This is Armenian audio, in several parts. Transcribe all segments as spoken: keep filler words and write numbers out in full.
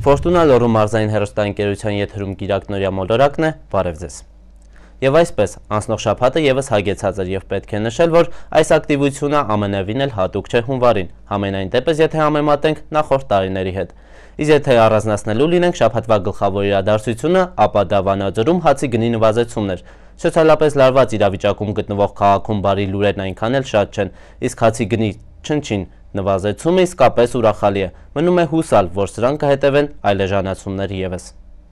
Ֆորտունա Լոռու մարզային հեռուստաընկերության եթերում Կիրակնորյա մոլորակն է, բարև ձեզ։ Եվ այսպես, անցնող շաբաթը ևս հագեցած էր եւ պետք է նշել, որ այս ակտիվությունը ամենևին էլ հատուկ չէ հունվարին, համենայն դեպս եթե համեմատենք նախորդ տարիների հետ։ Իսկ եթե առանձնացնելու լինենք շաբաթվա գլխավոր իրադարձությունը, ապա դա Վանաձորում հացի գնի նվազեցումն էր։ Սոցիալապես լարված իրավիճակում գտնվող քաղաքում բարի լուրերն այնքան էլ շատ չեն, իսկ հացի գնի չնչին նվազեցումը իսկապես ուրախալի է։ Մնում է հուսալ, որ սրան կհետևեն այլ էժանացումներ ևս։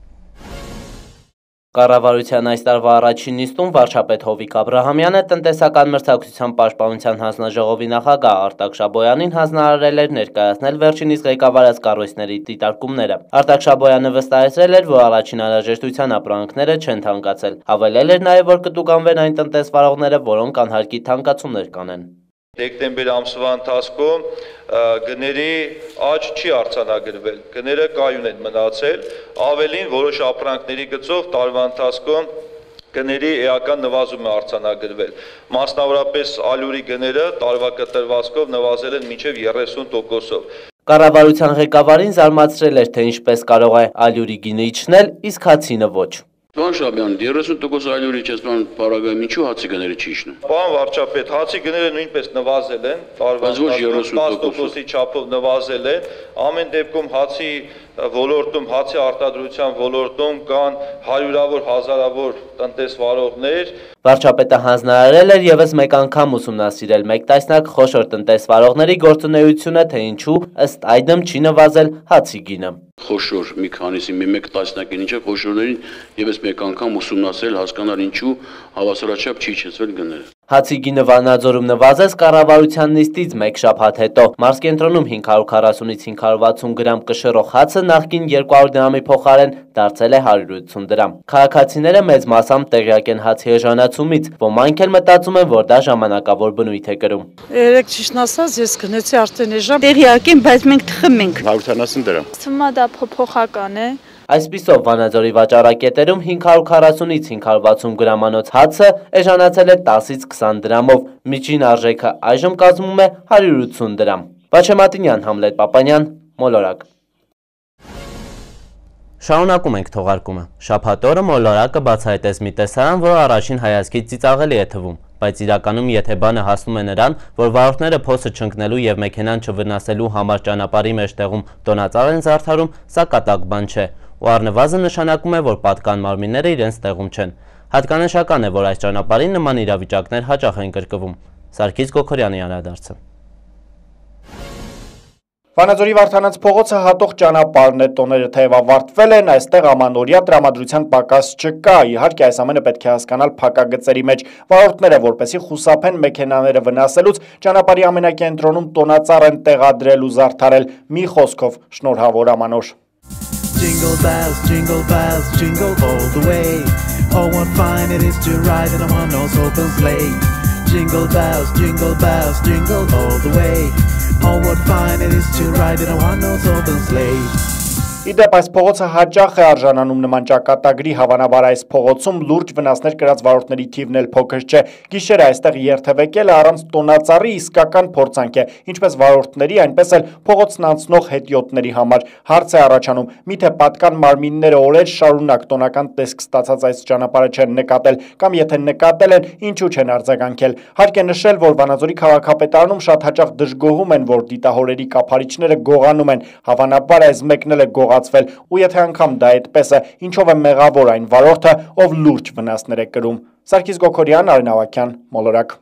Կառավարության այս տարվա առաջին նիստում վարչապետ Հովիկ Աբրահամյանը տնտեսական մրցակցության պաշտպանության հանձնաժողովի նախագահ Արտակ Շաբոյանին հանձնարարել էր ներկայացնել վերջինիս ղեկավարած կառույցների դիտարկումները։ Արտակ Շաբոյանը վստահեցրել էր, որ առաջին անհրաժեշտության ապրանքները չեն թանկացել։ Հավելել էր նաև, որ կտուգանվեն այն տնտեսվարողները, որոնք անհարկի թանկացումներ կանեն։ Դեկտեմբեր ամսվա ընթացքում գների աճ չի արձանագրվել, գները կայուն են մնացել, ավելին որոշ ապրանքների գծով տարվա ընթացքում գների էական նվազում է արձանագրվել, մասնավորապես ալյուրի գները տարվա կտրվածքով նվազել են մինչև երեսուն տոկոսով։ Կառավարության ղեկավարին զարմացրել էր, թե ինչպես կարող է ալյուրի գինը իջնել, իսկ հացինը ոչ։ Պարոն Շաբյան, երեսուն տոկոս ալյուրի չես բան պարագայում, ինչու հացի գները չի իջնում։ Պարոն վարչապետ, հացի գները նույնպես նվազել են, տարվա տասը տոկոսի չափով նվազել են, ամեն դեպքում հացի ոլորտում, հացի արտադրության ոլորտում կան հարյուրավոր հազարավոր տնտեսվարողներ։ Վարչապետը հանձնարարել էր ևս մեկ անգամ ուսումնասիրել մեկ տասնյակ խոշոր տնտեսվարողների գործունեությունը, թե ինչու ըստ այդմ չի նվազել հացի գինը։ Խոշոր մի քանիսի մի մեկ տասնյակին ինչը խոշորներին ևս մեկ անգամ ուսումնասիրել, հասկանալ ինչու հավասարաչափ չի իջեցվել գները։ Հացի գինը Վանաձորում նվազեց կառավարության նիստից մեկ շաբաթ հետո։ Մարզկենտրոնում հինգ հարյուր քառասունից հինգ հարյուր վաթսուն գրամ կշռող հացը նախկին երկու հարյուր դրամի փոխարեն դարձել է հարյուր ութսուն դրամ։ Քաղաքացիները մեծ մասամբ տեղյակ են հացի էժանացումից, ոմանք էլ մտածում են, որ դա ժամանակավոր բնույթ է կրում։ Երեք ճիշտն ասած, ես գնեցի արդեն էժան։ Տեղյակ եմ, բայց մենք թխում ենք։ հարյուր քառասուն դրամ։ Թվում է դա փոփոխական է։ Այսպիսով Վանաձորի վաճառակետերում հինգ հարյուր քառասունից հինգ հարյուր վաթսուն գրամանոց հացը էժանացել է տասից քսան դրամով, միջին արժեքը այժմ կազմում է հարյուր ութսուն դրամ։ Վաչե Մատինյան, Համլետ Պապանյան, Մոլորակ։ Շարունակում ենք թողարկումը։ Շաբաթ օրը Մոլորակը բացահայտեց մի տեսարան, որը առաջին հայացքից ծիծաղելի է թվում, բայց իրականում եթե բանը հասնում է նրան, որ վարորդները փոսը չընկնելու եւ մեքենան չվնասելու համար ճանապարհի մեջտեղում տոնածառ են զարդարում, սա կատակ բան չէ, ու առնվազն նշանակում է, որ պատկան մարմինները իրենց տեղում չեն։ Հատկանշական է, որ այս ճանապարհին նման իրավիճակներ հաճախ են կրկվում։ Սարգիս Գոքորյանի անդրադարձը։ Վանաձորի Վարդանանց փողոցը հատող ճանապարհն է, տոները թեև ավարտվել են, այստեղ ամանորյա տրամադրության պակաս չկա, իհարկե այս ամենը պետք է հասկանալ փակագծերի մեջ, վարորդները որպեսզի խուսափեն մեքենաները վնասելուց, ճանապարհի ամենակենտրոնում տոնածառ են տեղադրել ու զարդարել, մի խոսքով շնորհավոր ամանոր։ Jingle bells, jingle bells, jingle all the way. Oh, what fun it is to ride in a one-horse open sleigh. Jingle bells, jingle bells, jingle all the way. Oh, what fun it is to ride in a one-horse open sleigh. Իդեպ այս փողոցը հաճախ է արժանանում նման ճակատագրի, հավանաբար այս փողոցում լուրջ վնասներ կրած վարորդների թիվն էլ փոքր չէ։ Գիշերը այստեղ երթևեկելը առանց տոնածառի իսկական փորձանք է, ինչպես վարորդների, այնպես էլ փողոցն անցնող հետիոտների համար։ Հարց է առաջանում, միթե պատկան մարմինները օրեր շարունակ տոնական տեսք ստացած այս ճանապարհը չեն նկատել, կամ եթե նկատել են, ինչու չեն արձագանքել։ Հարկ է նշել, որ Վանաձորի քաղաքապետարանում շատ հաճախ դժգոհում են, որ դիտահորերի կափարիչները գողանում են, հավանաբար այս մեկն էլ է գողացվել, ու եթե անգամ դա այդպես է, ինչով է մեղավոր այն վարորդը, ով լուրջ վնասներ է կրում։ Սարգիս Գոքորյան, Արեն Ավագյան, Մոլորակ։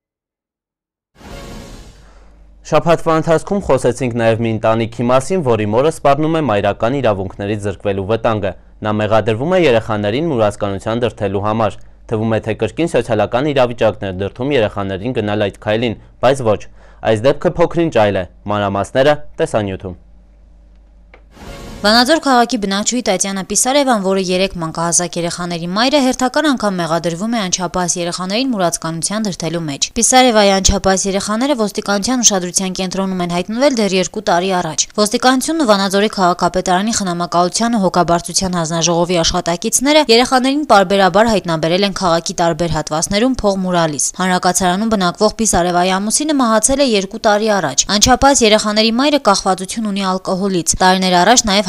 Շաբաթվա ընթացքում խոսեցինք նաև մի ընտանիքի մասին, որի մորը սպառնում է մայրական իրավունքներից զրկվելու վտանգը։ Նա մեղադրվում է երեխաներին մուրացկանության դրդելու համար։ Թվում է, թե կրկին սոցիալական իրավիճակներ դրդում երեխաներին գնալ այդ քայլին, բայց ոչ։ Այս դեպքը փոքրինչ այլ է։ Մանրամասները տեսանյութում։ Վանաձոր քաղաքի բնակչուհի Տատյանա Պիսարևան, որը երեք մանկահասակ երեխաների մայր է, հերթական անգամ մեղադրվում է անչափահաս երեխաներին մուրացկանության դրդելու մեջ։ Պիսարևայի անչափահաս երեխաները ոստիկանության ուշադրության կենտրոնում են հայտնվել դեռ երկու տարի առաջ։ Ոստիկանությունն ու Վանաձորի քաղաքապետարանի խնամակալության ու հոգաբարձության հանձնաժողովի աշխատակիցները երեխաներին պարբերաբար հայտնաբերել են քաղաքի տարբեր հատվածներում փող մուրալիս։ Հանրակացարանում բնակվող Պիսարևայի ամուսինը մահացել է երկու տարի առաջ։ Անչափահաս երեխաների մայրը կախվածություն ունի ալկոհոլից։ Տարիներ առաջ նաև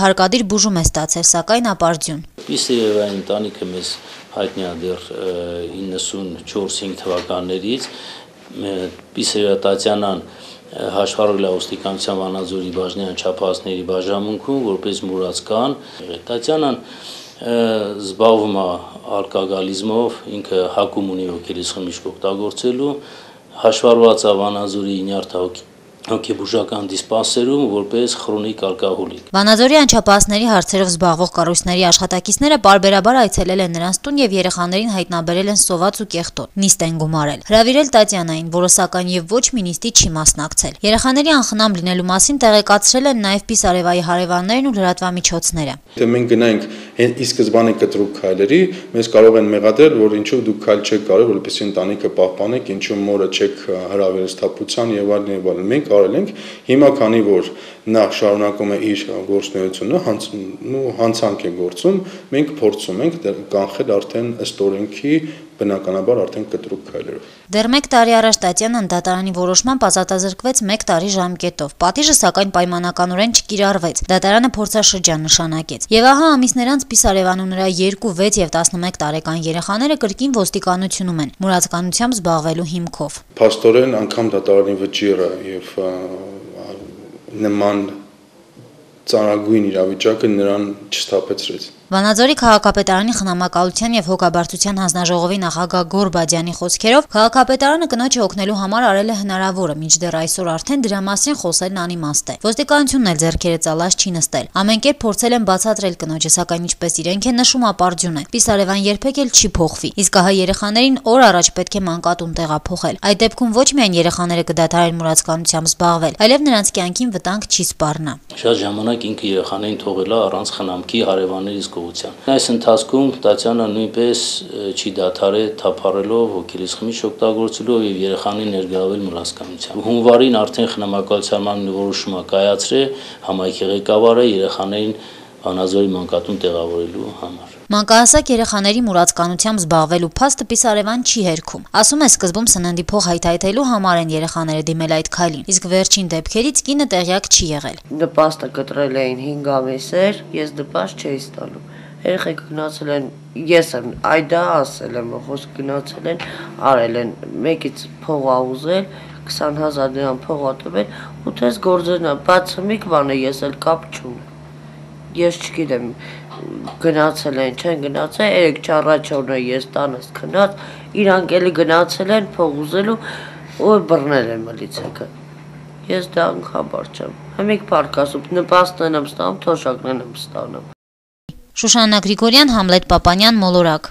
հարկադիր բուժում է ստացել, սակայն ապարդյուն։ Պիսարևայի ընտանիքը մեզ հայտնի է դեռ իննսունչորս հինգ թվականներից։ Պիսարևա Տատյանան հաշվառվել է ոստիկանության Վանաձորի բաժնի անչափահասների բաժանմունքում, որպես մուրացկան։ Տատյանան զբաղվում է ալկոգոլիզմով, ինքը հակում ունի ոգելից խմիչք օգտագործելու, հաշվառված է Վանաձորի նյարդահոգի հոգեբուժական դիսպանսերում որպես քրոնիկ ալկոհոլիկ։ Վանաձորի անչափահասների հարցերով զբաղվող կառույցների աշխատակիցները պարբերաբար այցելել են նրանց տուն եւ երեխաներին հայտնաբերել են սոված ու կեղտոտ, նիստ են գումարել։ Հրավիրել Տատյանային, որը սակայն եւ ոչ մի նիստի չի մասնակցել։ Երեխաների անխնամ լինելու մասին տեղեկացրել են նաեւ Պիսարևայի հարևաններն ու լրատվամիջոցները։ Եթե մենք գնանք ի սկզբանե կտրուկ քայլերի, մեզ կարող են մեղադրել, որ ինչու դուք քայլ չեք կարող, որպեսզի ընտանիքը պահպանեք, ինչու մորը չեք հրավիրել սթափության եւ այլն եւ այլն։ Մենք արել ենք, հիմա քանի որ նա շարունակում է իր գործունեությունը, հանցանք է գործում, մենք փորձում ենք կանխել արդեն ըստ օրենքի բնականաբար արդեն կտրուկ քայլերով։ Դեռ մեկ տարի առաջ Տատյանան դատարանի որոշմամբ ազատազրկվեց մեկ տարի ժամկետով։ Պատիժը սակայն պայմանականորեն չկիրառվեց։ Դատարանը փորձաշրջան նշանակեց։ Եվ ահա ամիսներ անց Պիսարևան ու նրա երկու, վեց եւ տասնմեկ տարեկան երեխաները կրկին ոստիկանությունում են, մուրացկանությամբ զբաղվելու հիմքով։ Փաստորեն անգամ դատարանի վճիռը եւ նման ծանրագույն իրավիճակը նրան չստապեցրեց։ Վանաձորի քաղաքապետարանի խնամակալության եւ հոգաբարձության հանձնաժողովի նախագահ Գոր Բադյանի խոսքերով քաղաքապետարանը կնոջը օգնելու համար արել է հնարավորը, մինչդեռ այսօր արդեն դրա մասին խոսելն անիմաստ է։ Ոստիկանությունն էլ ձեռքերը ծալած չի նստել։ Ամեն կերպ փորձել են բացատրել կնոջը, սակայն ինչպես իրենք են նշում, ապարդյուն է։ Պիսարևան երբեք էլ չի փոխվի։ Իսկ ահա երեխաներին օր առաջ պետք է մանկատուն տեղափոխել։ Այդ դեպքում ոչ միայն երեխաները կդադարեն մուրացկանությամբ զբաղվել, այլև նրանց կյանքին վտանգ չի սպառնա։ Շատ ժամանակ ինքը երեխաներին թողել է առանց խնամքի հարևաններից կողմից։ Այս ընթացքում Տատյանը նույնպես չի դադարել թափառելով ոգելից խմիչք օգտագործելով եւ երեխաներին ներգրավել մուրացկանությամբ։ Հունվարին արդեն խնամակալության որոշումը կայացրել համայնքի ղեկավարը երեխաներին Վանաձորի մանկատուն տեղավորելու համար։ Մանկահասակ երեխաների մուրացկանությամբ զբաղվելու փաստը Պիսարևան չի հերքում։ Ասում է, սկզբում սննդի փող հայթայթելու համար են երեխաները դիմել այդ քայլին, իսկ վերջին դեպքերից կինը տեղյակ չի եղել։ Նպաստը կտրել էին հինգ ամիսեր, ես նպաստ չէի ստանում։ Երեխեք գնացել են, ես եմ այդա ասել եմ, խոսք գնացել են, արել են, մեկից փող ուզել, քսան հազար դրամ փող տվել, ու թես գործենա, բացը մի բան է, ես էլ կապ չունեմ։ Ես չգիտեմ, գնացել են, չեն գնացել, երեք չառաջորն է ես տանս քնած, իրանք էլի գնացել են փող ուզելու ու բռնել են մլիցեքը։ Ես դա անգամ չեմ։ Համիկ парք ասում, նպաստն եմ ստանում, թոշակն եմ ստանում։ Շուշաննա Գրիգորյան, Համլետ Պապանյան, Մոլորակ։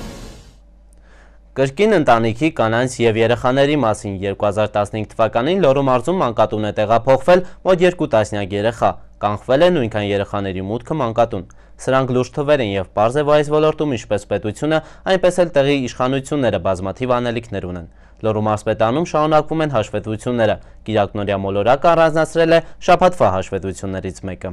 Կրկին ընտանիքի կանանց եւ երեխաների մասին երկու հազար տասնհինգ թվականին Լոռու մարզում մանկատուն է տեղափոխվել մոտ երկու տասնյակ երեխա, կանխվել է նույնքան երեխաների մուտքը մանկատուն։ Սրանք լուրջ թվեր են եւ պարզ է, որ այս ոլորտում ինչպես պետությունը, այնպես էլ տեղի իշխանությունները բազմաթիվ անելիքներ ունեն։ Լոռու մարզպետանում շարունակվում են հաշվետվությունները։ Կիրակնօրյա Մոլորակը առանձնացրել է շաբաթվա հաշվետվություններից մեկը։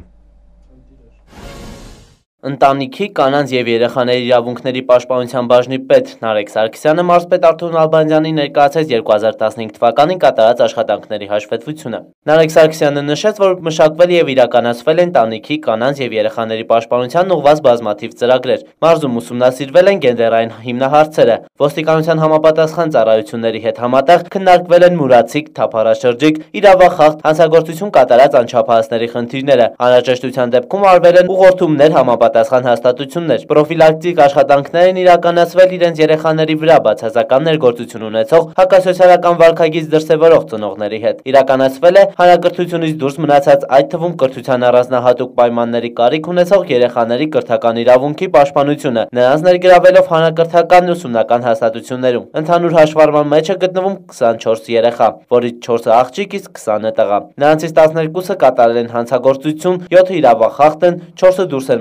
Ընտանիքի, կանանց եւ երեխաների իրավունքների պաշտպանության բաժնի պետ Նարեկ Սարգսյանը մարզպետ Արթուր Ալբանդյանին ներկայացրեց երկու հազար տասնհինգ թվականին կատարած աշխատանքների հաշվետվությունը։ Նարեկ Սարգսյանը նշեց, որ մշակվել եւ իրականացվել են ընտանիքի, կանանց եւ երեխաների պաշտպանության ուղղված բազմաթիվ ծրագրեր։ Մարզում ուսումնասիրվել են գենդերային հիմնահարցերը, ոստիկանության համապատասխան ծառայությունների հետ համատեղ քննարկվել են մուրացիկ, թափառաշրջիկ, իրավախախտ, հանցագործություն կատարած անչափահասների խնդիրները։ Անհրաժեշտության դեպքում արվել են ուղղորդումներ համապատասխան Պատասխան հաստատություններ, պրոֆիլակտիկ աշխատանքներ են իրականացվել իրենց երեխաների վրա բացասական ներգործություն ունեցող հակասոցիալական վարքագիծ դրսևորող ծնողների հետ։ Իրականացվել է հանրակրթությունից դուրս մնացած, այդ թվում կրթության առանձնահատուկ պայմանների կարիք ունեցող երեխաների կրթական իրավունքի պաշտպանությունը, նրանց ներգրավելով հանրակրթական ուսումնական հաստատություններում։ Ընդհանուր հաշվառման մեջ է գտնվում քսանչորս երեխա, որից չորսը աղջիկ, իսկ քսանը տղա։ Նրանցից տասներկուսը կատարել են հանցագործություն, յոթը իրավախախտ են, չորսը դուրս են մնացել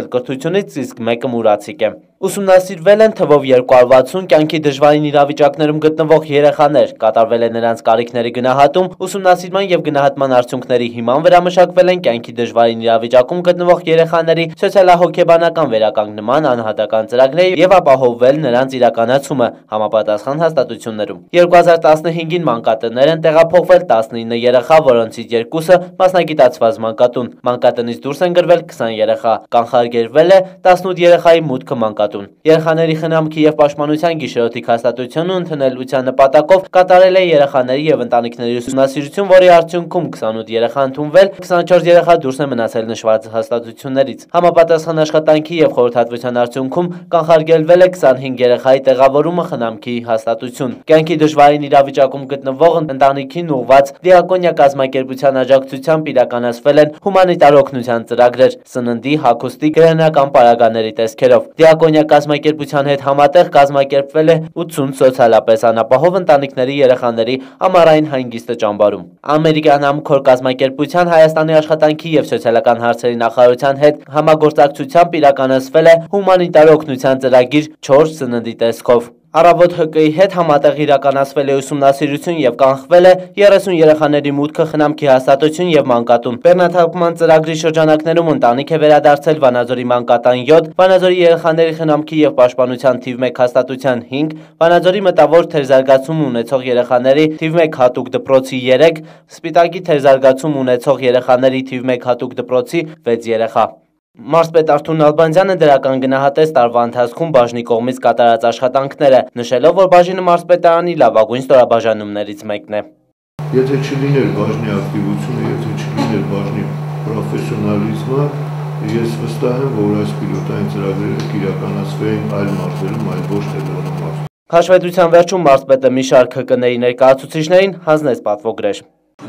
կրթությունից, իսկ մեկը մուրացիկ է։ Ուսումնասիրվել են թվով երկու հարյուր վաթսուն կյանքի դժվարին իրավիճակներում գտնվող երեխաներ, կատարվել է նրանց կարիքների գնահատում, ուսումնասիրման և գնահատման արդյունքների հիման վրա մշակվել են կյանքի դժվարին իրավիճակում գտնվող երեխաների սոցիալահոգեբանական վերականգնման անհատական ծրագրեր և ապահովվել նրանց իրականացումը համապատասխան հաստատություններում։ երկու հազար տասնհինգին մանկատներ են տեղափոխվել տասնինը երեխա, որոնցից երկուսը մասնագիտացված մանկատուն։ Մանկատնից դուրս են գրվել քսան երեխա, կանխարգելվել է տասնութ երեխայի մուտքը մանկատուն։ Երեխաների խնամքի և պաշտպանության գիշերօթիկ հաստատությունը ընդունելության նպատակով կատարել է երեխաների և ընտանիքների ուսումնասիրություն, որի արդյունքում քսանութ երեխա ընդունվել, քսանչորս երեխա դուրս են մնացել նշված հաստատություններից։ Համապատասխան աշխատանքի և խորհրդատվության արդյունքում կանխարգելվել է քսանհինգ երեխայի տեղավորումը խնամքի հաստատություն։ Կյանքի դժվարին իրավիճակում գտնվող ընտանիքին ուղղված դիակոնիա կազմակերպության աջակցությամբ իրականացվել են հումանիտար օգնության ծրագրեր՝ սննդի, հագուստի, գրենական պարագաների տեսքերով։ Դիակոնիա կազմակերպության հետ համատեղ կազմակերպվել է ութսուն սոցիալապես անապահով ընտանիքների երեխաների ամառային հանգիստը ճամբարում։ Ամերիկյան համքոր կազմակերպության Հայաստանի աշխատանքի և սոցիալական հարցերի նախարարության հետ համագործակցությամբ իրականացվել է հումանիտար օգնության ծրագիր չոր սննդի տեսքով։ Առավոտ Հ Կ-ի հետ համատեղ իրականացվել է ուսումնասիրություն և կանխվել է երեսուն երեխաների մուտքը խնամքի հաստատություն և մանկատուն։ Բեռնաթափման ծրագրի շրջանակներում ընտանիք է վերադարձել Վանաձորի մանկատան յոթ, Վանաձորի երեխաների խնամքի և պաշտպանության թիվ մեկ հաստատության հինգ, Վանաձորի մտավոր թերզարգացում ունեցող երեխաների թիվ մեկ հատուկ դպրոցի երեք, Սպիտակի թերզարգացում ունեցող երեխաների թիվ մեկ հատուկ դպրոցի վեց երեխա։ Մարզպետ Արթուր Նալբանդյանը դրական գնահատեց տարվա ընթացքում բաժնի կողմից կատարած աշխատանքները, նշելով, որ բաժինը մարզպետարանի լավագույն ստորաբաժանումներից մեկն է։ Եթե չլիներ բաժնի ակտիվությունը, եթե չլիներ բաժնի պրոֆեսիոնալիզմը, ես վստահ եմ, որ այս պիլոտային ծրագրերը կիրականացվեին այլ մարզերում, այլ ոչ թե Լոռու մարզում։ Հաշվետվության վերջում մարզպետը մի շարք Հ Կ-ների ներկայացուցիչներին հանձնեց պատվոգրեր։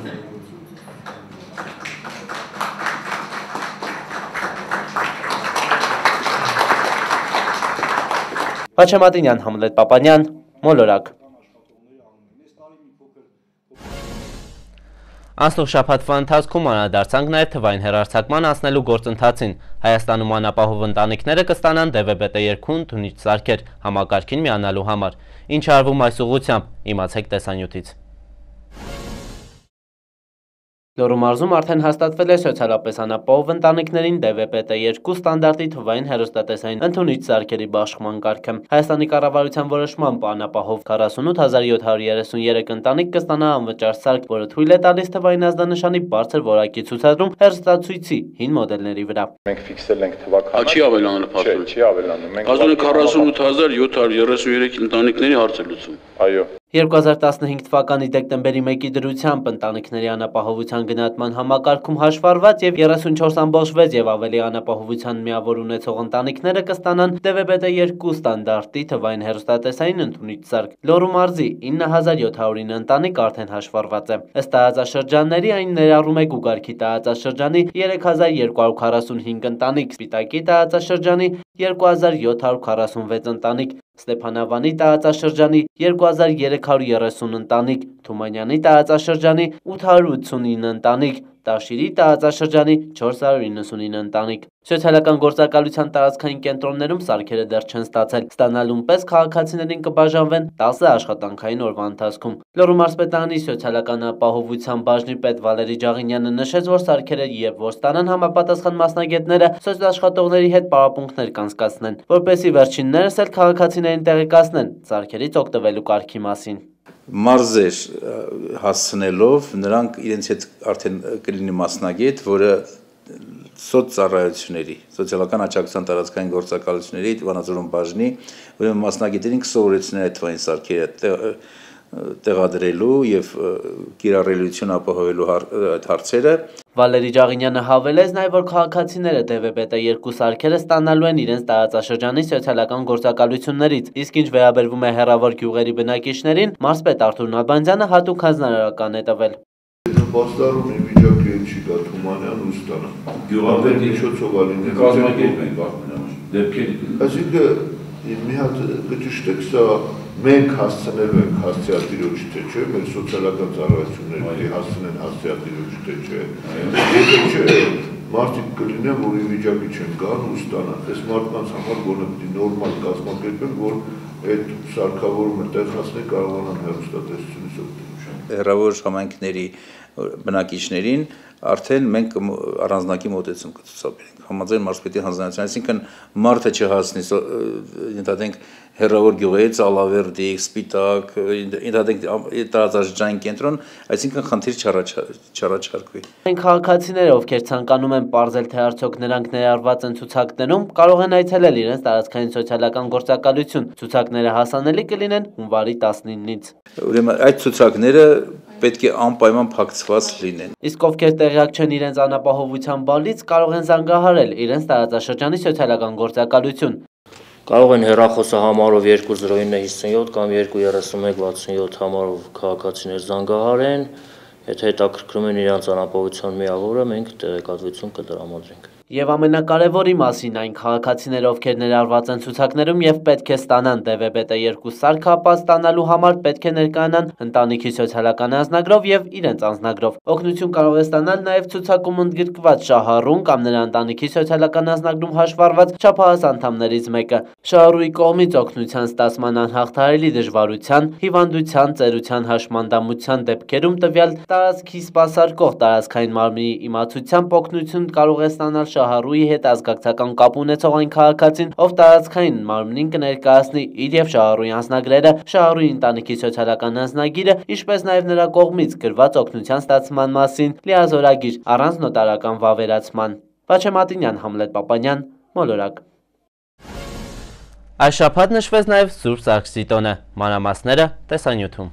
Հաչեմատինյան, Համլետ Պապանյան, Մոլորակ։ Անցնող շաբաթվա ընթացքում անդրադարձանք նաև թվային հեռարձակման անցնելու գործընթացին։ Հայաստանում անապահով ընտանիքները կստանան դե վե բե տե երկու ընդունիչ սարքեր համակարգին միանալու համար։ Ինչ արվում այս ուղղությամբ, իմացեք տեսանյութից։ Լոռու մարզում արդեն հաստատվել է սոցիալապես անապահով ընտանիքներին դե վե բե տե երկու ստանդարտի թվային հեռուստատեսային ընդունիչ սարքերի բաշխման կարգը։ Հայաստանի կառավարության որոշմամբ անապահով քառասունութ հազար յոթ հարյուր երեսունյերեք ընտանիք կստանա անվճար սարք, որը թույլ է տալիս թվային ազդանշանի բարձր որակի ցուցադրում հեռուստացույցի հին մոդելների վրա։ Մենք ֆիքսել ենք թվականը։ Չի ավելանում փաստորեն։ Չի ավելանում։ Մենք ասում ենք քառասունութ հազար յոթ հարյուր երեսունյերեք ընտանիքների հարց է լուծում։ Այո։ երկու հազար տասնհինգ թվականի դեկտեմբերի մեկի դրությամբ ընտանիքների անապահովության գնահատման համակարգում հաշվառված եւ երեսունչորս ամբողջ վեց եւ ավելի անապահովության միավոր ունեցող ընտանիքները կստանան դե վե բե տե երկու ստանդարտի թվային հեռուստատեսային ընդունիչ սարք։ Լոռու մարզի ինը հազար յոթ հարյուր ինը ընտանիք արդեն հաշվառված է։ Ըստ տարածաշրջանների այն ներառում է Գուգարքի տարածաշրջանի երեք հազար երկու հարյուր քառասունհինգ ընտանիք, Սպիտակի տարածաշրջանի երկու հազար յոթ հարյուր քառասունվեց ընտանիք, Ստեփանավանի տարածաշրջանի երկու հազար երեք հարյուր երեսուն ընտանիք, Թումանյանի տարածաշրջանի ութ հարյուր ութսունինը ընտանիք, Տաշիրի տարածաշրջանի չորս հարյուր իննսունինը ընտանիք։ Սոցիալական գործակալության տարածքային կենտրոններում սարքերը դեռ չեն ստացել, ստանալուն պես քաղաքացիներին կբաժանվեն տասը աշխատանքային օրվա ընթացքում։ Լոռու մարզպետարանի սոցիալական ապահովության բաժնի պետ Վալերի Ջաղինյանը նշեց, որ սարքերը երբ որ ստանան համապատասխան մասնագետները սոցիալաշխատողների հետ պարապմունքներ կանցկացնեն, որպեսզի վերջիններս էլ քաղաքացիներին տեղեկացնեն սարքերից օգտվելու կարգի մասին։ Մարզեր հասցնելով նրանք իրենց հետ արդեն կլինի մասնագետ, որը սոցծառայությունների, սոցիալական աջակցության տարածքային գործակալությունների Վանաձորում բաժնի, ուրեմն մասնագետերին կսովորեցնեն այդ թվային սարքերը տեղադրելու եւ կիրառելիություն ապահովելու այդ հարցերը։ Վալերի Ջաղինյանը հավելեց նաև, որ քաղաքացիները դե վե բե տե երկու սարքերը ստանալու են իրենց տարածաշրջանի սոցիալական գործակալություններից, իսկ ինչ վերաբերվում է հեռավոր գյուղերի բնակիչներին, մարզպետ Արթուր Նալբանդյանը հատուկ հանձնարարական է տվել։ Պաստառումի վիճակի չի գա Թումանյան ու ստանա։ Գյուղապետի միջոցով ալինել կազմակերպել բախմենամաշ դեպքերի։ Այսինքն մի հատ կճշտեք սա մենք հասցնելու ենք հասցեատիրոջ թե չէ, մեր սոցիալական ծառայությունները հասցնեն հասցեատիրոջ թե չէ։ Եթե չէ, մարդիկ կլինեն, որ ի վիճակի չեն գան ու ստանան։ Այս մարդկանց համար գոնե պիտի նորմալ կազմակերպեն, որ այդ սարքավորումը տեղացնի կարողանան հեռուստատեսությունից օգտվել։ Հեռավոր համայնքների բնակիչներին արդեն մենք առանձնակի մոտեցում կցուցաբերենք։ Համաձայն մարզպետի հանձնարարության, այսինքն մարդը չհասնի, ընդհանրենք հեռավոր գյուղից, Ալավերդի, Սպիտակ, ընդհանրենք տարածաշրջանային կենտրոն, այսինքն խնդիր չառաջարկվի։ Այն քաղաքացիները, ովքեր ցանկանում են պարզել, թե արդյոք նրանք ներառված են ցուցակներում, կարող են այցելել իրենց տարածքային սոցիալական գործակալություն։ Ցուցակները հասանելի կլինեն հունվարի տասնինից։ Ուրեմն այդ ցուցակները պետք է անպայման փակցված լինեն։ Իսկ ովքեր տեղյակ չեն իրենց անապահովության բալից, կարող են զանգահարել իրենց տարածաշրջանի սոցիալական գործակալություն։ Կարող են հեռախոսահամարով երկու զրո ինը հիսունյոթ կամ երկու երեսունմեկ վաթսունյոթ համարով քաղաքացիներ զանգահարեն, եթե հետաքրքրում են իրենց անապահովության միավորը, մենք տեղեկատվություն կտրամադրենք։ Եվ ամենակարևորի մասին այն քաղաքացիները, ովքեր ներառված են ցուցակներում եւ պետք է ստանան դե վե բե տե երկու սարքը, ապա ստանալու համար պետք է ներկայանան ընտանիքի սոցիալական անձնագրով եւ իրենց անձնագրով։ Օգնություն կարող է ստանալ նաեւ ցուցակում ընդգրկված շահառուն կամ նրա ընտանիքի սոցիալական անձնագրում հաշվառված չափահաս անդամներից մեկը։ Շահառուի կողմից օգնության ստացման անհաղթահարելի դժվարության, հիվանդության, ծերության հաշմանդամության դեպքերում տվյալ տարածքի սպասարկող տարածքային մարմնի իմացությամբ օգնություն կարող է ստանալ շահառուի հետ ազգակցական կապ ունեցող այն քաղաքացին, ով տարածքային մարմնին կներկայացնի իր եւ շահառուի անձնագրերը, շահառուի ընտանիքի սոցիալական անձնագիրը, ինչպես նաեւ նրա կողմից գրված օգնության ստացման մասին լիազորագիր առանց նոտարական վավերացման։ Վաչե Մատինյան, Համլետ Պապանյան, Մոլորակ։ Այս շաբաթ նշվեց նաեւ Սուրբ Սարգսի տոնը, մանրամասները տեսանյութում։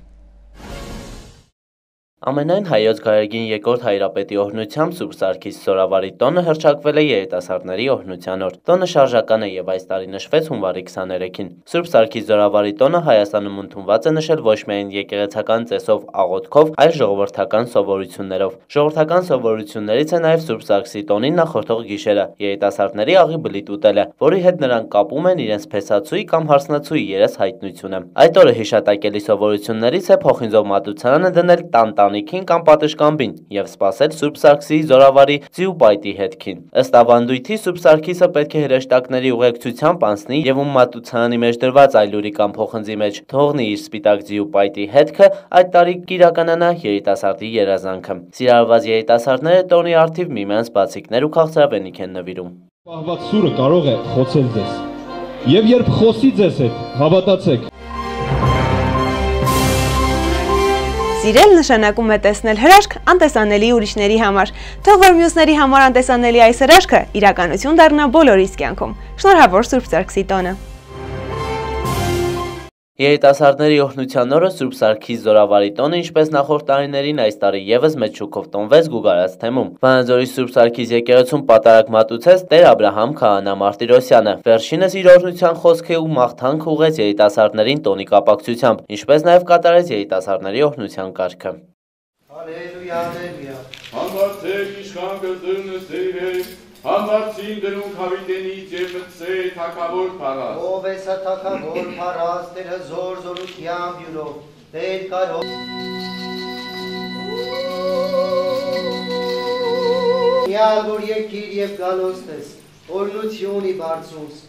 Ամենայն հայոց գայերգին երկրորդ հայրապետի օրհնությամբ Սուրբ Սարգիս Զորավարի տոնը հռչակվել է երիտասարդների օրհնության օր։ Տոնը շարժական է եւ այս տարի նշվեց հունվարի քսաներեքին։ Սուրբ Սարգիս Զորավարի տոնը Հայաստանում ընդունված է նշել ոչ միայն եկեղեցական ծեսով աղոթքով, այլ ժողովրդական սովորություններով։ Ժողովրդական սովորություններից է նաեւ Սուրբ Սարգսի տոնին նախորդող գիշերը, երիտասարդների աղի բլիթ ուտելը, որի հետ նրանք կապում են իրենց փեսացուի կամ հարսնացուի երես հայտնությունը։ Այդ օրը հիշատակելի սովորություններից է փոխինձով մատուցարանը դնել տանտանիքին կամ պատշգամբին եւ սպասել Սուրբ Սարգսի Զորավարի ձիու պայտի հետքին։ Ըստ ավանդույթի Սուրբ Սարգիսը պետք է հրեշտակների ուղեկցությամբ անցնի եւ ում մատուցարանի մեջ դրված այլուրի կամ փոխնձի մեջ թողնի իր սպիտակ ձիու պայտի հետքը, այդ տարի կիրականանա երիտասարդի երազանքը։ Սիրահարված երիտասարդները տոնի արդիվ միմյանց բացիկներ ու քաղցրավենիք են նվիրում։ Պահված սուրը կարող է խոցել ձեզ։ Եվ երբ խոսի ձեզ հետ, հավատացեք։ Սիրել նշանակում է տեսնել հրաշք անտեսանելի ուրիշների համար։ Թող որ մյուսների համար անտեսանելի այս հրաշքը իրականություն դառնա բոլորիս կյանքում։ Շնորհավոր Սուրբ Սարգսի տոնը։ Երիտասարդների օրհնության օրը Սուրբ Սարգիս Զորավարի տոնը, ինչպես նախորդ տարիներին, այս տարի եւս մեծ շուկով տոնվեց Գուգարաց թեմում։ Վանաձորի Սուրբ Սարգիս եկեղեցում պատարագ մատուցեց Տեր Աբրահամ Քահանա Մարտիրոսյանը։ Վերջինս իր օրհնության խոսքը ու մաղթանք ուղղեց երիտասարդներին տոնի կապակցությամբ, ինչպես նաեւ կատարեց երիտասարդների օրհնության կարգը։ Հալելույա, հալելույա։ Համբարձեք իշխան կզրնստերեք, համբարձին դրունք հավիտենից և մտսե թակավոր պարաս։ Ով ես թակավոր պարաս, տերը զոր զորության բյուրով, տեր կարով։ Միալ որ երկիր և գալոստ ես, օրնություն ի բարձուս։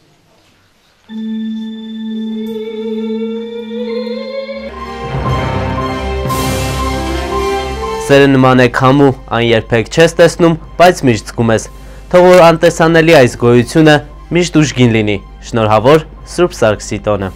Սերը նման է քամու, այն երբեք չես տեսնում, բայց միշտ զգում ես, թող որ անտեսանելի այս գոյությունը միշտ ուժգին լինի, շնորհավոր Սուրբ Սարգսի տոնը։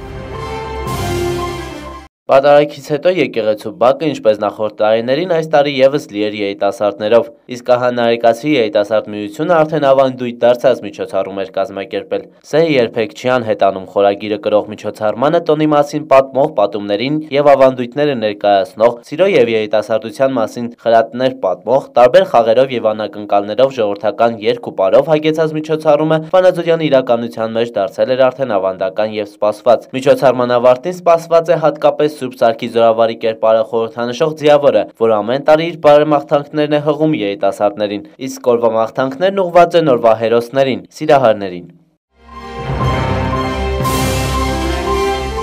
Պատարագից հետո եկեղեցու բակը, ինչպես նախորդ տարիներին, այս տարի եւս լի էր երիտասարդներով, իսկ ահանարեկացի երիտասարդ միությունը արդեն ավանդույթ դարձած միջոցառում էր կազմակերպել։ Սերը երբեք չի անհետանում խորագիրը կրող միջոցառմանը տոնի մասին պատմող պատումներին եւ ավանդույթները ներկայացնող, սիրո եւ երիտասարդության մասին խրատներ պատմող, տարբեր խաղերով եւ անակնկալներով ժողովրդական երգ ու պարով հագեցած միջոցառումը Վանաձորյան իրականության մեջ դարձել էր արդեն ավանդական եւ սպասված։ Միջոցառման ավարտին սպասված է հատկապես Սուրբ Սարգիս Զորավարի կերպարը խորհրդանշող ձիավորը, որ ամեն տարի իր բարեմաղթանքներն է հղում երիտասարդներին, իսկ օրվա մաղթանքներն ուղղված են օրվա հերոսներին, սիրահարներին։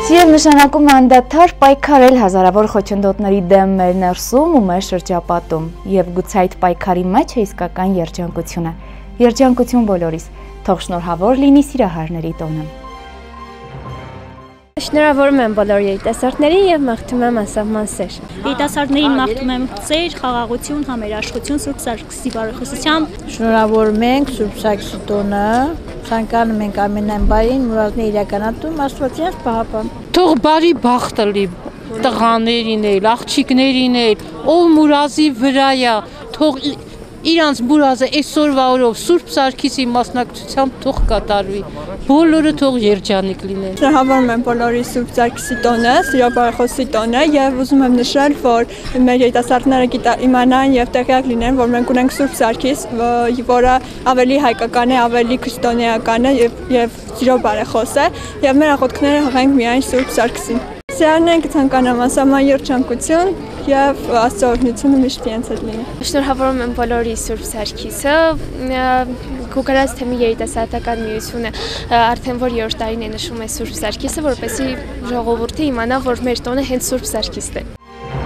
Սիրել նշանակում է անդադար պայքարել հազարավոր խոչընդոտների դեմ մեր ներսում ու մեր շրջապատում, և գուցե այդ պայքարի մեջ է իսկական երջանկությունը։ Երջանկություն բոլորիս, թող շնորհավոր լինի Սիրահարների տոնը։ Շնորհավորում եմ բոլոր երիտասարդներին և մաղթում եմ անսահման սեր։ Երիտասարդներին մաղթում եմ սեր, խաղաղություն, համերաշխություն, Սուրբ Սարգսի բարեխոսությամբ։ Շնորհավորում ենք Սուրբ Սարգսի տոնը, ցանկանում ենք ամենայն բարին, մուրադներ իրականացում, Աստվածյանց պահապան։ Թող բարի բախտը լի տղաներին էլ, աղջիկներին էլ, ով մուրազի վրա է, թող իրանց մուրազը այսօրվա օրով Սուրբ Սարգիսի մասնակցությամբ թող կատարվի, բոլորը թող երջանիկ լինեն։ Շնորհավորում եմ բոլորի Սուրբ Սարգսի տոնը, Սիրո բարեխոսի տոնը և ուզում եմ նշել, որ մեր երիտասարդները իմանան և տեղյակ լինեն, որ մենք ունենք Սուրբ Սարգիս, որը ավելի հայկական է, ավելի քրիստոնեական է և Սիրո բարեխոս է, և մեր աղոթքները հղենք միայն Սուրբ Սարգսին։ Սիրահարներին կցանկանամ անսահման երջանկություն և Աստծո օրհնությունը միշտ իրենց հետ լինի։ Շնորհավորում եմ բոլորի Սուրբ Սարգիսը, Գուգարած թեմի երիտասարդական միությունը արդեն որ երրորդ տարին է նշում է Սուրբ Սարգիսը, որպեսզի ժողովուրդը իմանա, որ մեր տոնը հենց Սուրբ Սարգիսն է։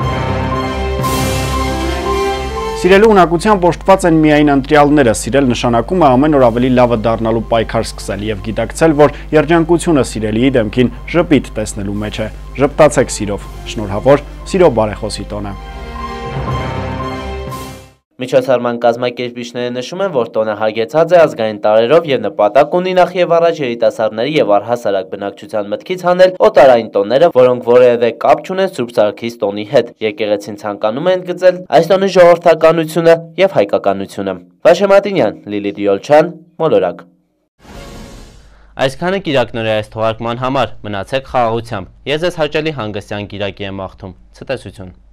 Սիրելու ունակությամբ օժտված են միայն ընտրյալները, սիրել նշանակում է ամեն օր ավելի լավը դառնալու պայքար սկսել և գիտակցել, որ երջանկությունը սիրելիի դեմքին ժպիտ տեսնելու մեջ է։ Ժպտացեք սիրով, շնորհավոր Սիրո բարեխոսի տոնը։ Միջոցառման կազմակերպիչները նշում են, որ տոնը հագեցած է ազգային տարրերով և նպատակ ունի նախ և առաջ երիտասարդների և առհասարակ բնակչության մտքից հանել օտարային տոները, որոնք որևէ կապ չունեն Սուրբ Սարգիս տոնի հետ։ Եկեղեցին ցանկանում է ընդգծել այս տոնի ժողովրդականությունը և հայկականությունը։ Վաշե Մատինյան, Լիլիթ Յոլչյան, Մոլորակ։ Այսքանը կիրակնորի այս թողարկման համար, մնացեք խաղաղությամբ։ Ես ձեզ հաճելի հանգստյան կիրակի եմ մաղթում։ Ցտեսություն։